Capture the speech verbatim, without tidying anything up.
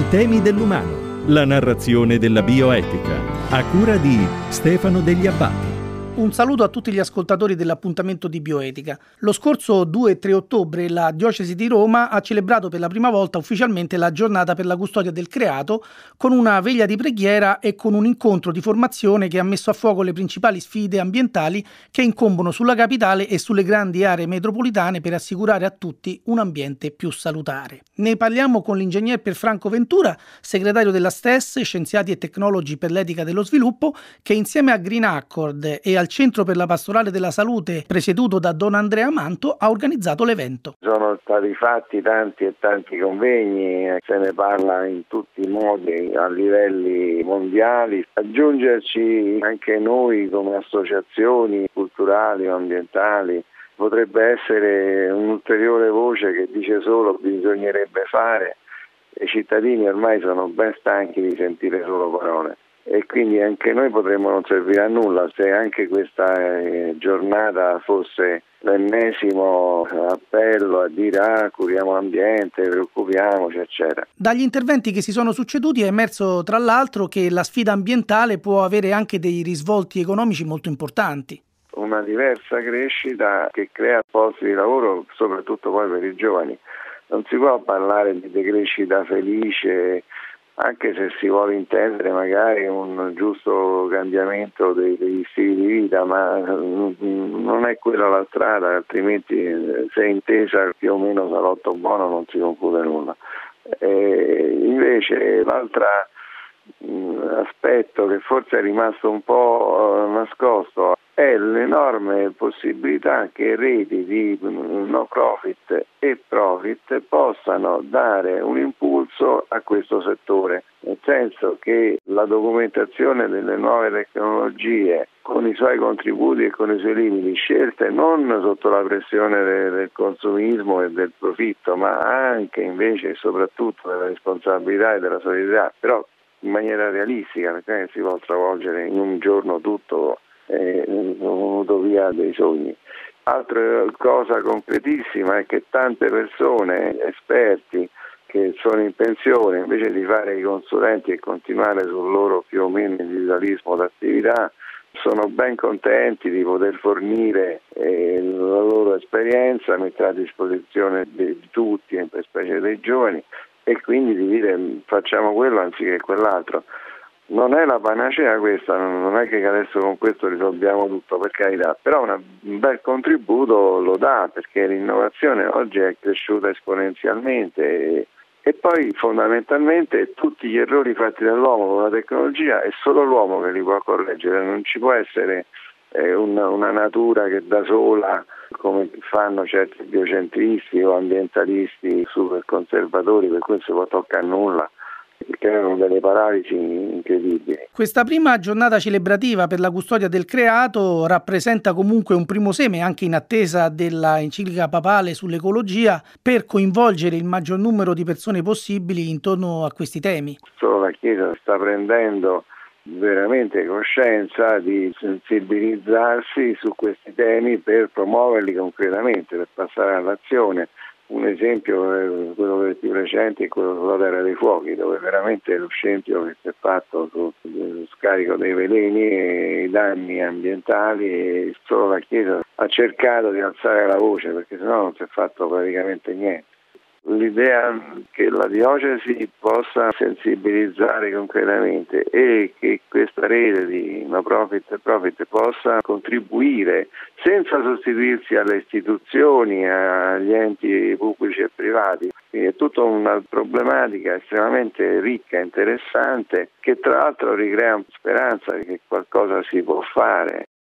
I temi dell'umano, la narrazione della bioetica, a cura di Stefano Degli Abbati. Un saluto a tutti gli ascoltatori dell'appuntamento di Bioetica. Lo scorso due e tre ottobre la Diocesi di Roma ha celebrato per la prima volta ufficialmente la giornata per la custodia del creato, con una veglia di preghiera e con un incontro di formazione che ha messo a fuoco le principali sfide ambientali che incombono sulla capitale e sulle grandi aree metropolitane per assicurare a tutti un ambiente più salutare. Ne parliamo con l'ingegner Pierfranco Ventura, segretario della S T E S, Scienziati e Tecnologi per l'Etica dello Sviluppo, che insieme a Green Accord e al Centro per la Pastorale della Salute, presieduto da Don Andrea Manto, ha organizzato l'evento. Sono stati fatti tanti e tanti convegni, se ne parla in tutti i modi a livelli mondiali. Aggiungerci anche noi come associazioni culturali o ambientali potrebbe essere un'ulteriore voce che dice solo bisognerebbe fare. I cittadini ormai sono ben stanchi di sentire solo parole. E quindi anche noi potremmo non servire a nulla se anche questa eh, giornata fosse l'ennesimo appello a dire ah, curiamo l'ambiente, preoccupiamoci, eccetera. Dagli interventi che si sono succeduti è emerso tra l'altro che la sfida ambientale può avere anche dei risvolti economici molto importanti. Una diversa crescita che crea posti di lavoro, soprattutto poi per i giovani. Non si può parlare di decrescita felice, anche se si vuole intendere magari un giusto cambiamento dei, degli stili di vita, ma non è quella la strada, altrimenti se è intesa più o meno salotto buono non si conclude nulla. E invece l'altro aspetto che forse è rimasto un po' nascosto è l'enorme possibilità che reti di no profit e profit possano dare un impulso a questo settore, nel senso che la documentazione delle nuove tecnologie con i suoi contributi e con i suoi limiti, scelte non sotto la pressione del consumismo e del profitto, ma anche invece e soprattutto della responsabilità e della solidarietà, però in maniera realistica, perché non si può travolgere in un giorno tutto eh, un'utopia dei sogni. Altra cosa concretissima è che tante persone, esperti che sono in pensione, invece di fare i consulenti e continuare sul loro più o meno individualismo d'attività, sono ben contenti di poter fornire eh, la loro esperienza, mettere a disposizione di tutti, in specie dei giovani, e quindi di dire facciamo quello anziché quell'altro. Non è la panacea questa, non è che adesso con questo risolviamo tutto, per carità, però una, un bel contributo lo dà, perché l'innovazione oggi è cresciuta esponenzialmente e, e poi fondamentalmente tutti gli errori fatti dall'uomo con la tecnologia è solo l'uomo che li può correggere, non ci può essere eh, una, una natura che da sola, come fanno certi biocentristi o ambientalisti super conservatori, per cui non si può toccare nulla, creano delle paralisi incredibili. Questa prima giornata celebrativa per la custodia del creato rappresenta comunque un primo seme, anche in attesa della enciclica papale sull'ecologia, per coinvolgere il maggior numero di persone possibili intorno a questi temi. Solo la Chiesa sta prendendo veramente coscienza di sensibilizzarsi su questi temi per promuoverli concretamente, per passare all'azione. Un esempio è quello del più recente, è quello sulla Terra dei Fuochi, dove veramente lo scempio che si è fatto sullo scarico dei veleni e i danni ambientali, e solo la Chiesa ha cercato di alzare la voce, perché sennò non si è fatto praticamente niente. L'idea che la diocesi possa sensibilizzare concretamente e che questa rete di no profit e profit possa contribuire senza sostituirsi alle istituzioni, agli enti pubblici e privati. Quindi è tutta una problematica estremamente ricca e interessante che tra l'altro ricrea speranza che qualcosa si può fare.